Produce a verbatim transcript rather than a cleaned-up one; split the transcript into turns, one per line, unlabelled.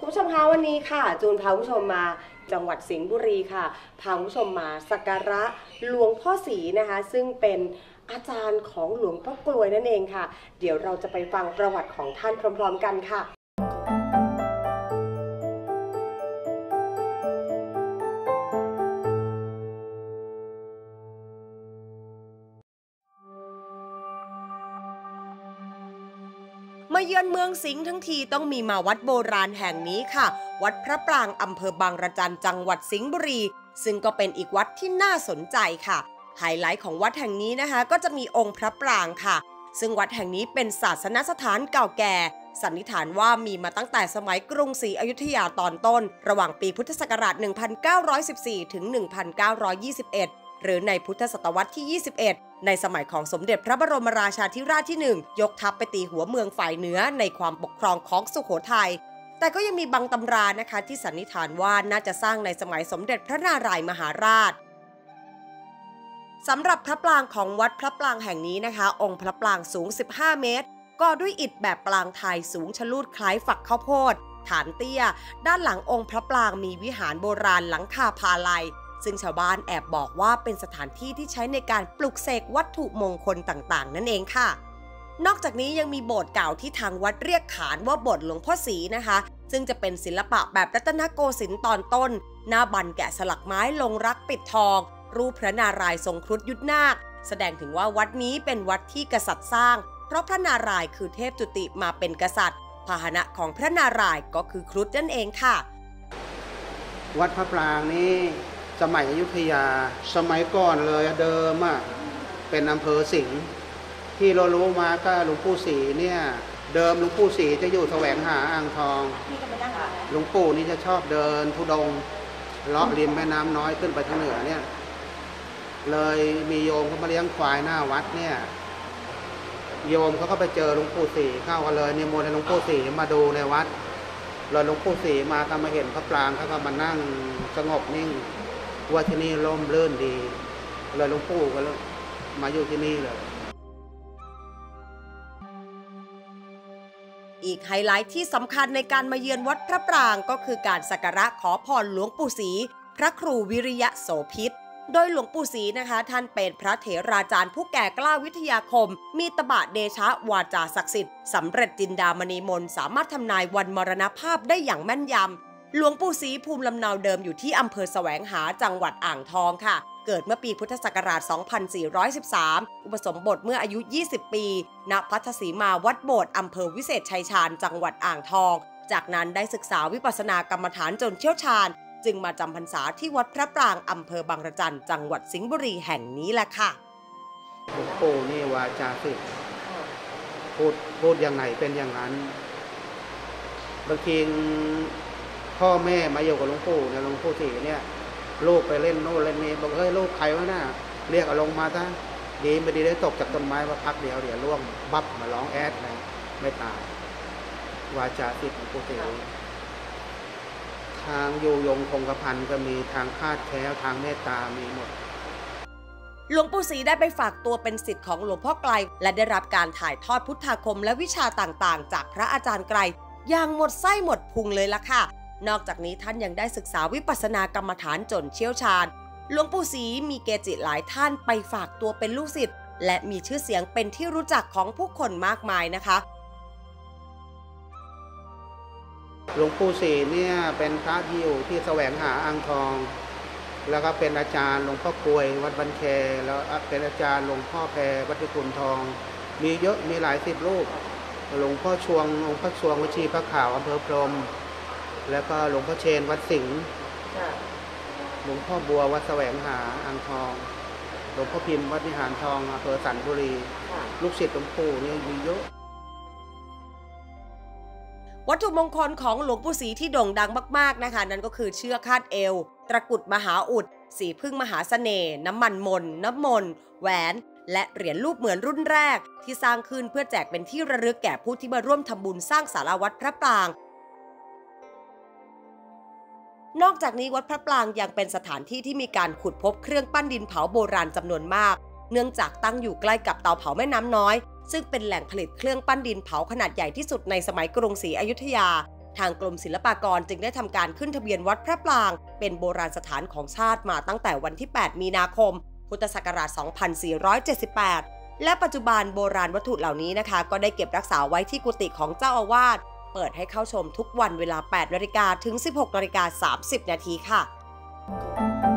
ผู้ชมคะวันนี้ค่ะจูนพาผู้ชมมาจังหวัดสิงห์บุรีค่ะพาผู้ชมมาสักการะหลวงพ่อศรีนะคะซึ่งเป็นอาจารย์ของหลวงพ่อกลวยนั่นเองค่ะเดี๋ยวเราจะไปฟังประวัติของท่านพร้อมๆกันค่ะมาเยือนเมืองสิงห์ทั้งทีต้องมีมาวัดโบราณแห่งนี้ค่ะวัดพระปรางอำเภอบางระจันจังหวัดสิงห์บุรีซึ่งก็เป็นอีกวัดที่น่าสนใจค่ะไฮไลท์ของวัดแห่งนี้นะคะก็จะมีองค์พระปรางค่ะซึ่งวัดแห่งนี้เป็นศาสนสถานเก่าแก่สันนิษฐานว่ามีมาตั้งแต่สมัยกรุงศรีอยุธยาตอนต้นระหว่างปีพุทธศักราช หนึ่งพันเก้าร้อยสิบสี่ ถึง หนึ่งพันเก้าร้อยยี่สิบเอ็ด หรือในพุทธศตวรรษที่ ยี่สิบเอ็ดในสมัยของสมเด็จพระบรมราชาธิราชที่หนึ่งยกทัพไปตีหัวเมืองฝ่ายเหนือในความปกครองของสุโขทัยแต่ก็ยังมีบางตำรานะคะที่สันนิษฐานว่าน่าจะสร้างในสมัยสมเด็จพระนารายมหาราชสำหรับพระปรางของวัดพระปรางแห่งนี้นะคะองค์พระปรางสูงสิบห้าเมตรก่อด้วยอิฐแบบปรางไทยสูงชะลูดคล้ายฝักข้าวโพดฐานเตี้ยด้านหลังองค์พระปรางมีวิหารโบราณหลังคาพาลัยซึ่งชาวบ้านแอบบอกว่าเป็นสถานที่ที่ใช้ในการปลุกเสกวัตถุมงคลต่างๆนั่นเองค่ะนอกจากนี้ยังมีโบสถ์เก่าที่ทางวัดเรียกขานว่าโบสถ์หลวงพ่อศรีนะคะซึ่งจะเป็นศิลปะแบบรัตนโกสินทร์ตอนต้นหน้าบันแกะสลักไม้ลงรักปิดทองรูปพระนารายณ์ทรงครุฑยุทธนาคแสดงถึงว่าวัดนี้เป็นวัดที่กษัตริย์สร้างเพราะพระนารายณ์คือเทพจุติมาเป็นกษัตริย์พาหนะของพระนารายณ์ก็คือครุฑนั่นเองค่ะ
วัดพระปรางนี้สมัยอยุธยาสมัยก่อนเลยเดิมอ่ะเป็นอำเภอสิงห์ที่เรารู้มาก็หลวงปู่ศรีเนี่ยเดิมหลวงปู่ศรีจะอยู่แสวงหาอ่างทองหลวงปู่นี่จะชอบเดินธุดงค์เลาะริมแม่น้ำน้อยขึ้นไปทางเหนือเนี่ยเลยมีโยมเขามาเลี้ยงควายหน้าวัดเนี่ยโยมเขาก็ไปเจอหลวงปู่ศรีเข้ากันเลยนิมนต์ให้หลวงปู่ศรีมาดูในวัดเลยหลวงปู่ศรีมาก็มาเห็นพระปรางเขาก็มานั่งสงบนิ่งว่าที่นี่ร่มรื่นดีเลยหลวงปู่ก็มาอยู่ที่นี่เลย
อีกไฮไลท์ที่สำคัญในการมาเยือนวัดพระปรางก็คือการสักการะขอพรหลวงปู่ศรีพระครูวิริยะโสภิตโดยหลวงปู่ศรีนะคะท่านเป็นพระเถราจารย์ผู้แก่กล้าวิทยาคมมีตบะเดชะวาจาศักดิ์สิทธิ์สำเร็จจินดามณีมนต์สามารถทำนายวันมรณภาพได้อย่างแม่นยำหลวงปู่ศรีภูมิลำเนาเดิมอยู่ที่อำเภอแสวงหาจังหวัดอ่างทองค่ะเกิดเมื่อปีพุทธศักราช สองพันสี่ร้อยสิบสาม อุปสมบทเมื่ออายุ ยี่สิบ ปีณพัทธสีมาวัดโบสถ์อำเภอวิเศษชัยชาญจังหวัดอ่างทองจากนั้นได้ศึกษาวิปัสสนากรรมฐานจนเชี่ยวชาญจึงมาจำพรรษาที่วัดพระปรางอำเภอบางระจันจังหวัดสิงห์บุรีแห่งนี้แหละค่ะ
หลวงปู่นี่วาจาสิทธิ์พูดพูดอย่างไหนเป็นอย่างนั้นบางทีพ่อแม่มาอยู่กับหลวงปู่เนี่ยหลวงปู่ศรีเนี่ยลูกไปเล่นโน่นเล่นนี่บอกเฮ้ยลูกใครวะน่ะเรียกเอาลงมาซะดีไม่ดีได้ตกจากต้นไม้มาพักเดียวเดี๋ยวล่วงบับมาร้องแอดเลยไม่ตายวาจาสิทธิ์หลวงปู่ศรีทางอยู่ยงคงกระพันก็มีทางคาดแคล้วทางเมตตามีหมด
หลวงปู่ศรีได้ไปฝากตัวเป็นศิษย์ของหลวงพ่อไกลและได้รับการถ่ายทอดพุทธาคมและวิชาต่างๆจากพระอาจารย์ไกลอย่างหมดไส้หมดพุงเลยล่ะค่ะนอกจากนี้ท่านยังได้ศึกษาวิปัสสนากรรมฐานจนเชี่ยวชาญหลวงปู่ศรีมีเกจิหลายท่านไปฝากตัวเป็นลูกศิษย์และมีชื่อเสียงเป็นที่รู้จักของผู้คนมากมายนะคะ
หลวงปู่ศรีเนี่ยเป็นพระที่อยู่ที่แสวงหาอ่างทองแล้วก็เป็นอาจารย์หลวงพ่อกลวยวัดบันแคแล้วเป็นอาจารย์หลวงพ่อแพรวัดพิกุลทองมีเยอะมีหลายสิบรูปหลวงพ่อชวงหลวงพ่อชวงวัดชีพระขาวอำเภอพรหมแล้วก็หลวงพ่อเชนวัดสิงห์หลวงพ่อบัววัดแสวงหาอ่างทองหลวงพ่อพิมพ์วัดวิหารทองอำเภอสันบุรีลูกศิษย์หลวงปู่เนี่ยมีเยอะ
วัตถุมงคลของหลวงปู่ศรีที่โด่งดังมากๆนะคะนั่นก็คือเชือกคาดเอวตะกรุดมหาอุดสีพึ่งมหาเสน่ห์น้ำมันมนน้ำมนแหวนและเหรียญรูปเหมือนรุ่นแรกที่สร้างขึ้นเพื่อแจกเป็นที่ระลึกแก่ผู้ที่มาร่วมทำบุญสร้างศาลาวัดพระปรางนอกจากนี้วัดพระปรางยังเป็นสถานที่ที่มีการขุดพบเครื่องปั้นดินเผาโบราณจำนวนมากเนื่องจากตั้งอยู่ใกล้กับเตาเผาแม่น้ำน้อยซึ่งเป็นแหล่งผลิตเครื่องปั้นดินเผาขนาดใหญ่ที่สุดในสมัยกรุงศรีอยุธยาทางกรมศิลปากรจึงได้ทำการขึ้นทะเบียนวัดพระปรางเป็นโบราณสถานของชาติมาตั้งแต่วันที่ แปด มีนาคม พุทธศักราช สองพันสี่ร้อยเจ็ดสิบแปด และปัจจุบันโบราณวัตถุเหล่านี้นะคะก็ได้เก็บรักษาไว้ที่กุฏิของเจ้าอาวาสเปิดให้เข้าชมทุกวันเวลา แปด นาฬิกาถึง สิบหก นาฬิกา สามสิบ นาทีค่ะ